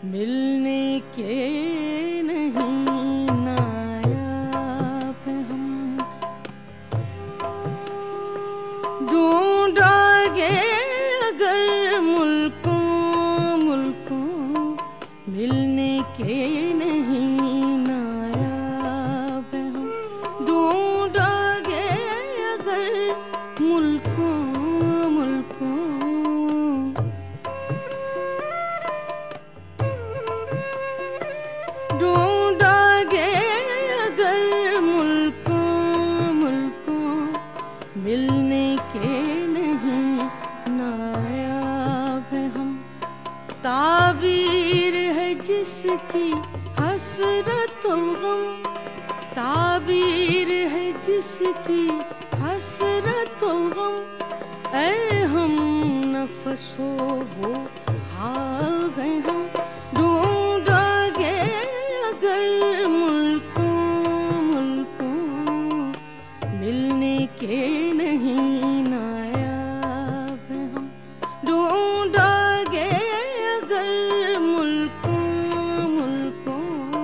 मिलने के नहीं नायाब हम, ढूंढोगे अगर मुल्कों मुल्कों, मिलने के नहीं नायाब हम, ढूंढोगे अगर मुल्कों मुल्कों, ढूंढोगे अगर मुल्कों मुल्कों, मिलने के नहीं नायाब हम। ताबीर है जिसकी हसरत गम, ताबीर है जिसकी हसरत गम, ऐ हम नफसो वो ख्वाब हैं हम, ढूंढोगे अगर मुल्कों मुल्कों, मिलने के नहीं नायाब हम, ढूंढोगे अगर मुल्कों मुल्कों।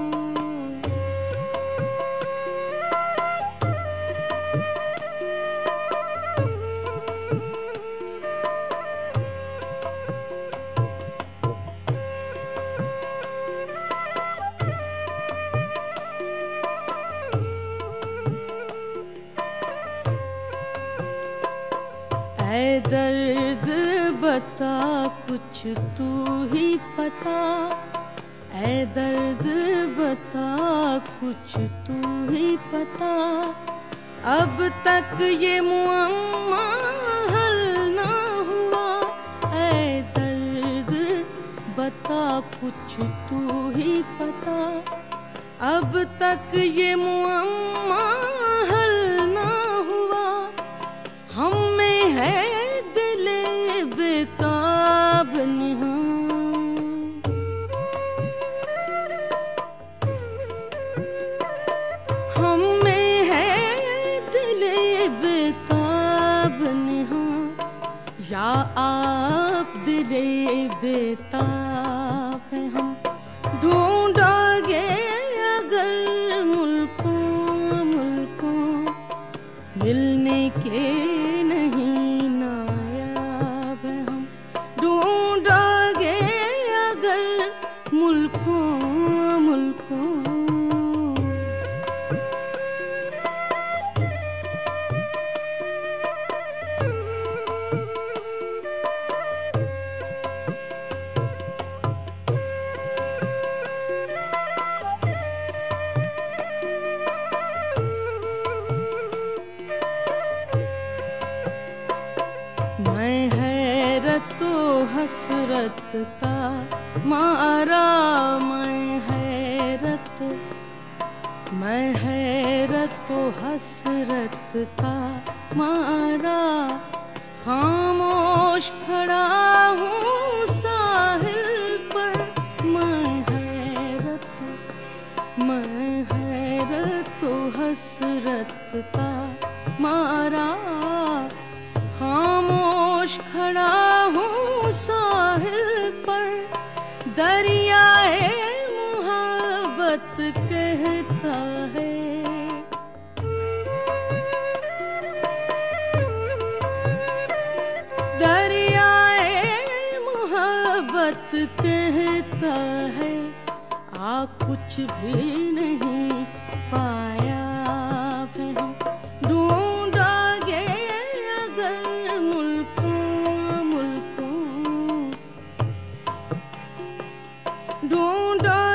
ऐ दर्द बता कुछ तू ही पता, ऐ दर्द बता कुछ तू ही पता, अब तक ये मुअम्मा हल ना हुआ, ऐ दर्द बता कुछ तू ही पता, अब तक ये मुअम्मा हल ना हुआ। हम में है दिले बेताब निहां, हम में है दिले बेताब निहां, या आप दिले बेताब हैं हम, ढूंढोगे अगर मुल्कों मुल्कों, मिलने के नहीं नायाब हम, ढूंढोगे अगर मुल्कों मुल्कों। मैं हैरत हसरत का मारा, मैं हैरत हसरत का मारा, खामोश खड़ा हूँ साहिल पर, मैं हैरत हसरत का मारा, खामोश खड़ा हूँ साहिल पर, दरियाए मोहब्बत कहता है, दरियाए मोहब्बत कहता है, आ कुछ भी नहीं पाया है हम, ढूंढोगे अगर मुल्कों मुल्कों, ढूंढो